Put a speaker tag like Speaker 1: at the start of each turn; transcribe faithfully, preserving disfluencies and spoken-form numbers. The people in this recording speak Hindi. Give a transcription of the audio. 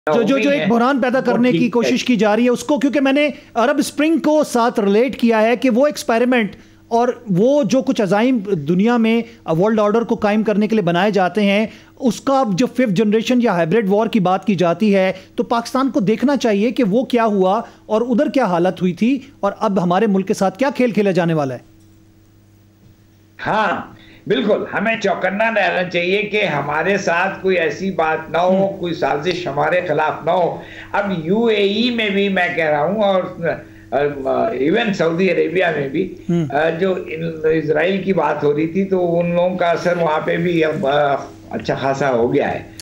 Speaker 1: जो जो जो एक बुरहान पैदा करने की कोशिश की जा रही है उसको, क्योंकि मैंने अरब स्प्रिंग को साथ रिलेट किया है कि वो एक्सपेरिमेंट और वो जो कुछ अजाइम दुनिया में वर्ल्ड ऑर्डर को कायम करने के लिए बनाए जाते हैं, उसका जो फिफ्थ जनरेशन या हाइब्रिड वॉर की बात की जाती है, तो पाकिस्तान को देखना चाहिए कि वो क्या हुआ और उधर क्या हालत हुई थी और अब हमारे मुल्क के साथ क्या खेल खेला जाने वाला है।
Speaker 2: हाँ बिल्कुल, हमें चौकन्ना रहना चाहिए कि हमारे साथ कोई ऐसी बात ना हो, कोई साजिश हमारे खिलाफ ना हो। अब यूएई में भी मैं कह रहा हूँ और इवन सऊदी अरेबिया में भी जो इजराइल की बात हो रही थी, तो उन लोगों का असर वहाँ पे भी अब अच्छा खासा हो गया है।